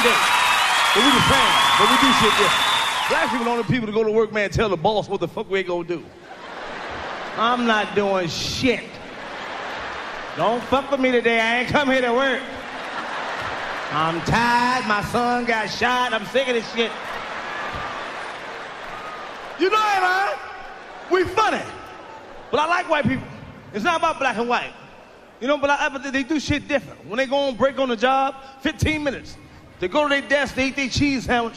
day. But we the same. But we do shit different. Black people are the only people to go to work, man, tell the boss what the fuck we ain't gonna do. I'm not doing shit. Don't fuck with me today. I ain't come here to work. I'm tired. My son got shot. I'm sick of this shit. You know it, man. We funny. But I like white people. It's not about black and white. You know, but they do shit different. When they go on break on the job, 15 minutes. They go to their desk, they eat their cheese sandwich.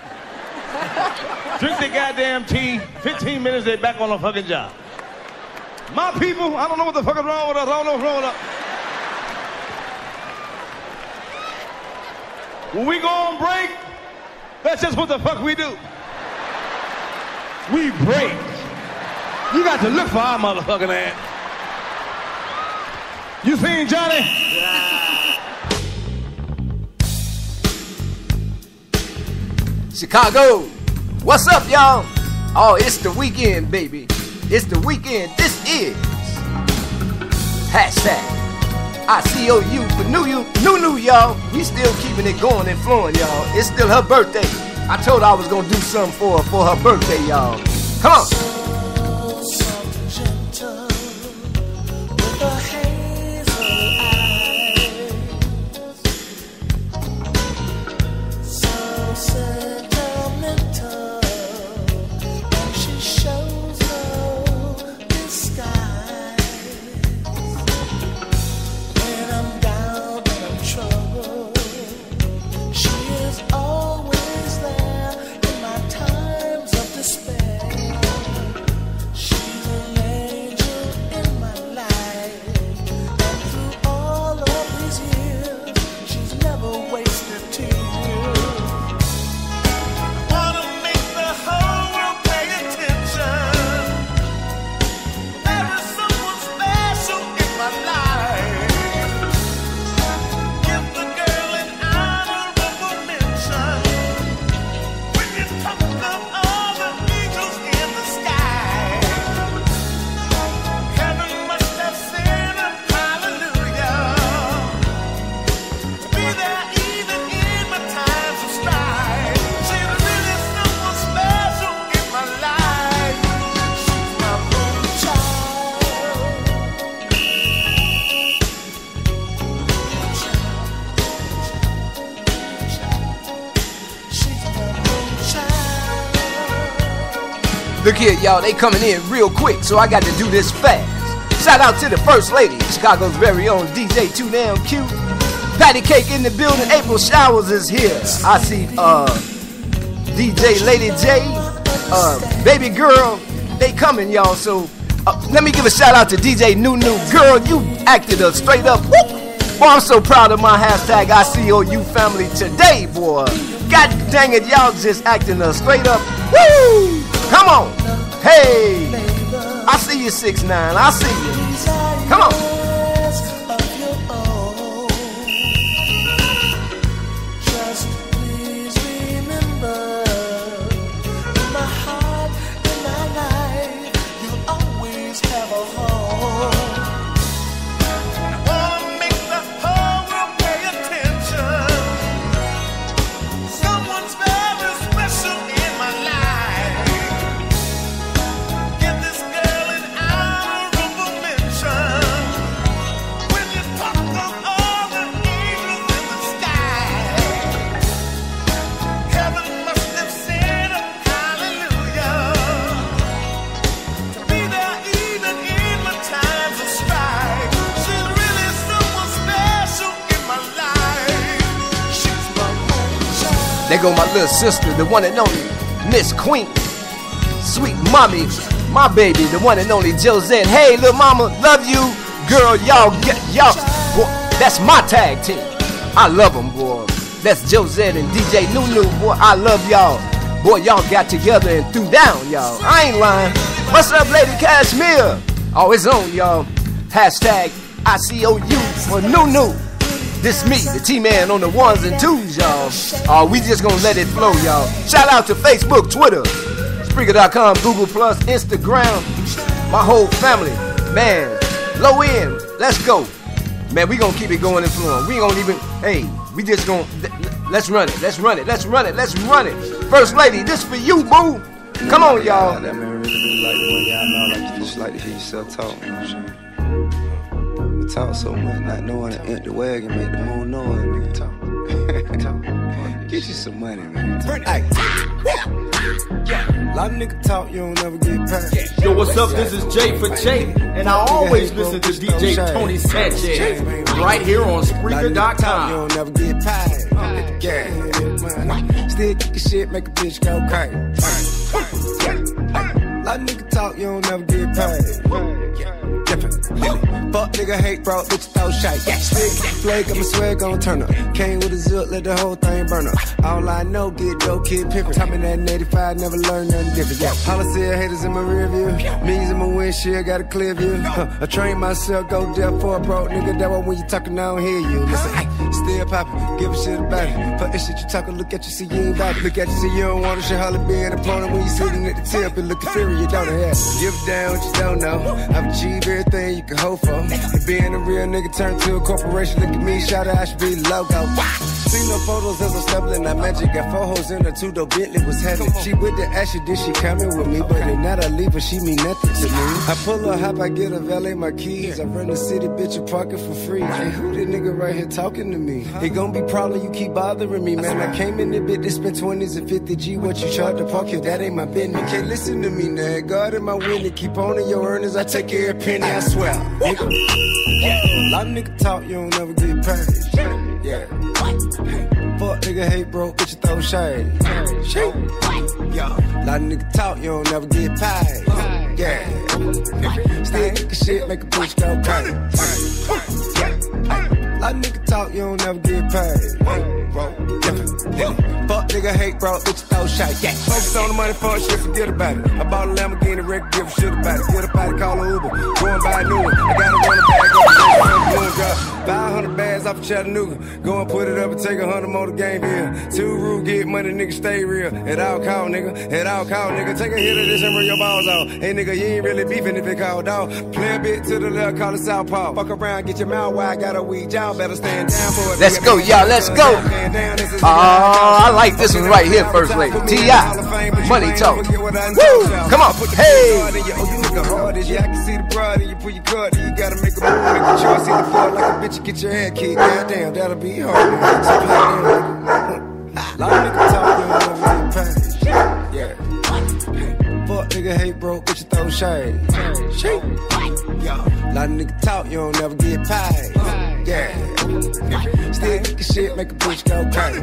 Drink their goddamn tea. 15 minutes, they back on the fucking job. My people, I don't know what the fuck is wrong with us. I don't know what's wrong with us. When we go on break, that's just what the fuck we do. We break. You got to look for our motherfucking ass. You seen Johnny? Chicago, what's up, y'all? Oh, it's the weekend, baby. It's the weekend. This is hashtag ICOU for Nunu, y'all. We still keeping it going and flowing, y'all. It's still her birthday. I told her I was gonna do something for her birthday, y'all. Come on. Look here, y'all, they coming in real quick, so I got to do this fast. Shout out to the First Lady, Chicago's very own DJ Too Damn Cute. Patty Cake in the building, April Showers is here. I see DJ Lady J, Baby Girl, they coming, y'all, so let me give a shout out to DJ Nunu. Girl, you acted a straight up whoop. Boy, I'm so proud of my hashtag ICOU family today, boy. God dang it, y'all just acting a straight up woo! Come on! Hey! I see you, 6ix9ine. I see you. Come on! There go my little sister, the one and only Miss Queen. Sweet mommy, my baby, the one and only Josette. Hey, little mama, love you. Girl, y'all, boy, that's my tag team. I love them, boy. That's Josette and DJ Nunu, boy. I love y'all. Boy, y'all got together and threw down, y'all. I ain't lying. What's up, Lady Cashmere? Oh, it's on, y'all. Hashtag ICOU for Nunu. This me, the T-Man on the ones and twos, y'all. We just gonna let it flow, y'all. Shout out to Facebook, Twitter, Spreaker.com, Google+, Instagram. My whole family, man. Low end, let's go. Man, we gonna keep it going and flowing. We ain't gonna even, hey, we just gonna, Let's run it, let's run it, let's run it, let's run it. First lady, this for you, boo. Come on, y'all. That man really be like the one y'all know, like you just like to hear yourself talk, you know what I'm saying? You talk so much, not knowing an empty wagon make the moon noise, nigga talk. Get you some money, man. Ay. Yeah. A lot of niggas talk, you don't never get paid. Yo, what's up? This is Jay for Jay, and I always listen to DJ Tony Sanchez right here on Spreaker.com. You don't never get paid. Yeah. Still kick your shit, make a bitch go crazy. A lot of niggas talk, you don't never get paid. Fuck nigga hate, bro, bitch throw shite. Stick, flag, I'm a swag gon' turn up. Came with a zip, let the whole thing burn up. All I know, get dope, kid pimpin'. Time in that 85, never learned nothing different. Yeah, policy haters in my rear view. Me's in my windshield, got a clear view. I train myself, go deaf for a broke nigga. That one when you talkin', I don't hear you. Listen, hey, still poppin', give a shit about it. Fuck this shit you talkin', look at you, see you ain't about it. Look at you, see you don't want it. Shit, holla be an opponent when you sitting at the tip and look inferior, you don't have. Give down what you don't know. I've achieved everything you can hope for. And being a real nigga turned to a corporation. Look at me, shout out, I should be the logo. See no photos as I'm stumbling, I magic. Got 4 hoes in her 2-door Bentley was heavy. She with the action, then she coming with me. But if not, I leave her, she mean nothing to me. I pull her hop, I get a valet my keys. I run the city, bitch, and park it for free. Hey, who the nigga right here talking to me? It gon' be problem, you keep bothering me, man. I came in the bit to spend 20s and 50 G. What you charge to park here, that ain't my business. You can't listen to me now. God in my winning, keep on in your earnings. I take care of penny, I swear. Nigga. Yeah. A lot of niggas talk, you don't never get paid. Yeah. Fuck nigga hate, bro, bitch, you throw shade. Yeah. A lot of niggas talk, you don't never get paid. Yeah. Still kick a shit, make a bitch go crazy. A lot of niggas talk, you don't never get paid. Fuck nigga hate, bro, bitch, throw shade. Yeah. Focus on the money, fuck shit, forget about it. I bought a Lamborghini, record, give a shit about it. Get up out, call a Uber, go and buy a new one. I gotta run a bag up, 500 bags off of Chattanooga. Go and put it up and take 100 more to game here. 2 rude, get money, nigga, stay real. At all call, nigga, at all call, nigga. Take a hit of this and bring your balls off. Hey, nigga, you ain't really beefing if it called dog. Play a bit to the left, call it southpaw. Fuck around, get your mouth wide, got a weed, y'all better stand down for it. Let's go, y'all, let's go. I like this one right here, First Lady. T.I. Money Talk. Woo! Come on. Hey! I can see the broad and you pull your card and you gotta make a move, make a choice, see the floor like a bitch, you get your head kicked. Goddamn, that'll be hard. So play them like a lot of niggas talk, you don't never get paid. Yeah. Fuck nigga hate, bro, bitch, you throw shade. Yeah. A lot of niggas talk, you don't never get paid. Yeah. Still kick a shit, make a bitch go crazy.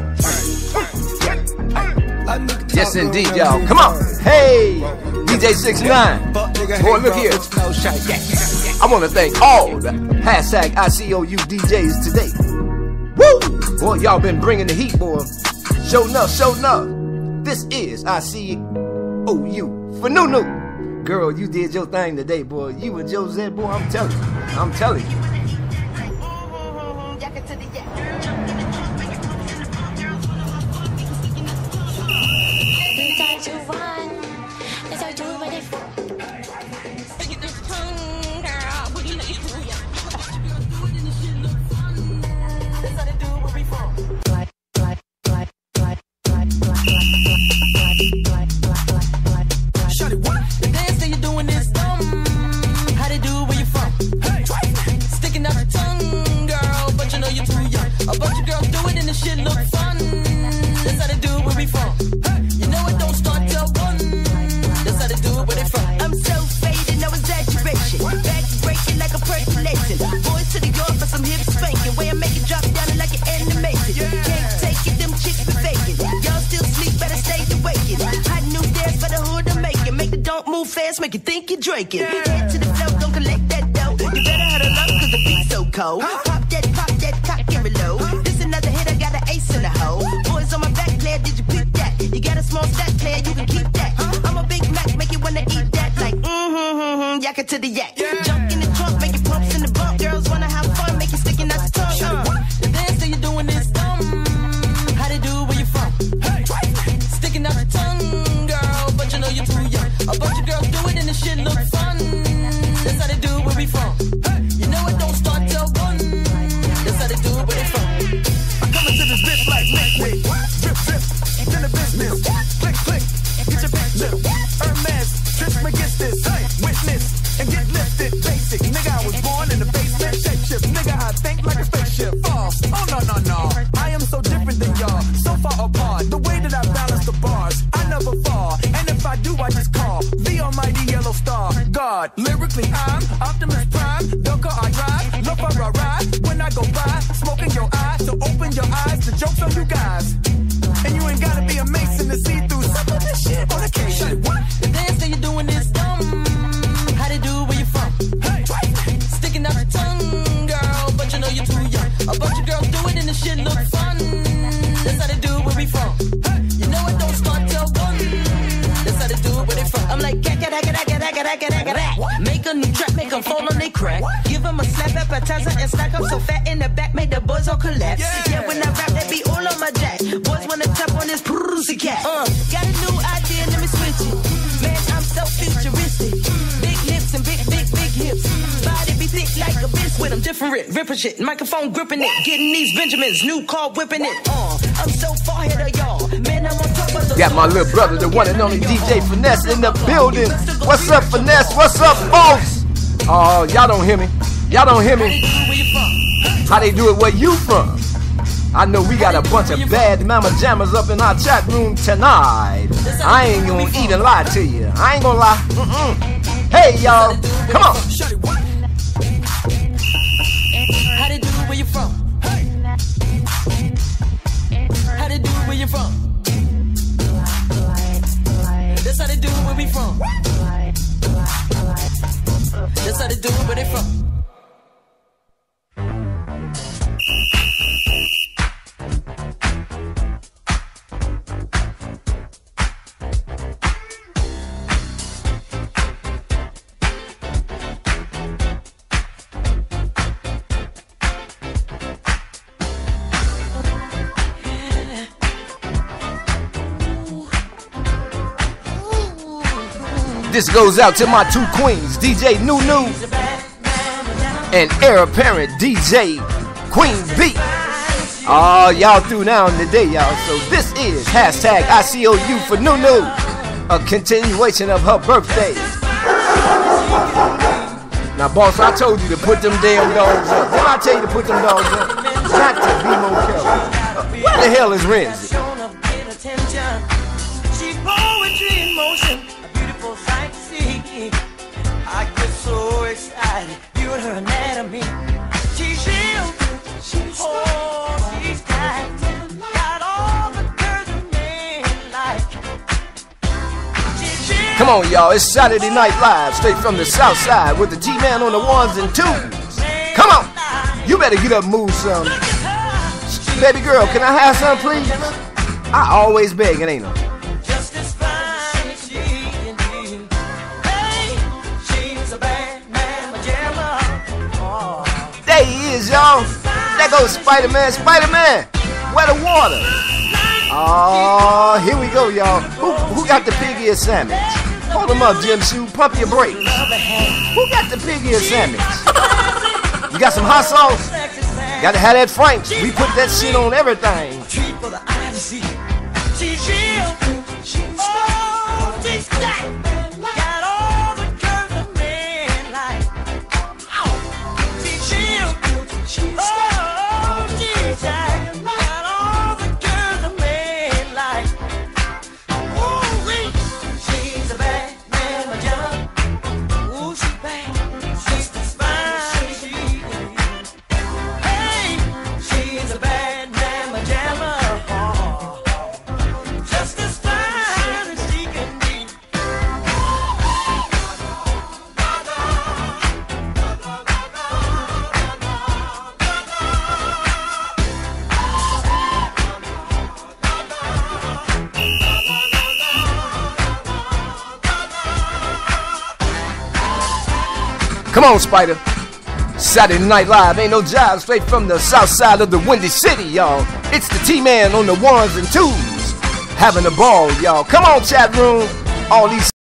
Yes, indeed, y'all. Come on. Hey, DJ 6ix9ine. Boy, look here. I want to thank all the #ICOU DJs today. Woo! Boy, y'all been bringing the heat, boy. Show enough, show enough. This is ICOU for Nunu. Girl, you did your thing today, boy. You and Josette, boy, I'm telling you. I'm telling you. Make you think you're drinking. Head to the flow, don't collect that dough. You better huddle up, cause the beat's so cold. Pop that, cock and reload. This another hit, I got an ace in the hole. Boys on my back, player, did you pick that? You got a small stack, player, you can keep that. I'm a Big Mac, make you wanna eat that. Like, yak it to the yak. Jump in the trunk, make you pumps in the bump. Girls wanna have fun, make you sticking out the tongue. The dance that you're doing is dumb. How they do where you from? Sticking out the tongue, girl, but you know you're too young. A bunch of girls do it and the shit look fun. That's how they do where we from. You know it don't start till 1. That's how they do it where they from. I'm coming to this bitch like liquid. spaceship. Hermes, trips against this. Witness and get lifted. Basic, nigga, I was born in the basement. Shapeshift, nigga, I think like a spaceship. False, oh no. I am so different than y'all, so far apart. The way that I balance the bars, I never fall. And if I do, I just call the almighty yellow star. God, lyrically I'm Optimus Prime. The car I drive, love for a ride. When I go by, smoking your eye. So open your eyes, the joke's on you guys. And you ain't gotta be a Mason to see through some of this shit on occasion. What? The dance that you're doing is dumb. How they do where you from? Hey, Sticking out your tongue, girl, but you know you're too young. A bunch of girls do it and the shit look fun. That's how they do where we from. You know it don't start till 1. That's how they do it where they from. I'm like, make a new track, make them fall on they crack. Give them a slap appetizer and stack up so fat in the back, make the boys all collapse. Yeah, when I rap, they be all on my jack. Boys wanna tap on this pussy cat. Got a new idea, let me switch it. Man, I'm so futuristic. Big lips and big hips. Body be thick like a biscuit. I'm different, ripping shit. Microphone gripping it. Getting these Benjamins. New car whipping it. I'm so far ahead of y'all. Man, I'm on top of the. Got my little brother, the one and only DJ Finesse in the building. What's up, Finesse? What's up, boss? Oh, y'all don't hear me. Y'all don't hear me. How they do it where you from? I know we got a bunch of bad mama jammers up in our chat room tonight. I ain't gonna even lie to you. I ain't gonna lie. Hey, y'all. Come on. How they do it where you from? How they do it where you from? That's how they do it where we from. That's how they do it where they from. This goes out to my 2 queens, DJ Nunu and heir apparent DJ Queen B. Oh, y'all through now in the day, y'all. So this is hashtag ICOU for Nunu, a continuation of her birthday. Now, boss, I told you to put them damn dogs up. Didn't I tell you to put them dogs up? Not to be more careful. Where the hell is Renzi? She's poetry in motion. Sight to see. I get so excited, you and her anatomy. She's real, she's got all the girls a man like. Come on, y'all, it's Saturday Night Live, straight from the South Side with the G-Man on the 1s and 2s. Come on, you better get up and move some. Baby girl, can I have some, please? I always beg it, ain't I? There he is, y'all. There goes Spider-Man. Spider-Man, where the water? Oh, here we go, y'all. Who got the pig ear sandwich? Hold him up, Jim Shoe. Pump your brakes. Who got the pig ear sandwich? You got some hot sauce? Gotta have that Frank's. We put that shit on everything. Come on, Spider. Saturday Night Live, ain't no jive, straight from the south side of the Windy City, y'all. It's the T-Man on the 1s and 2s, having a ball, y'all. Come on, chat room. All these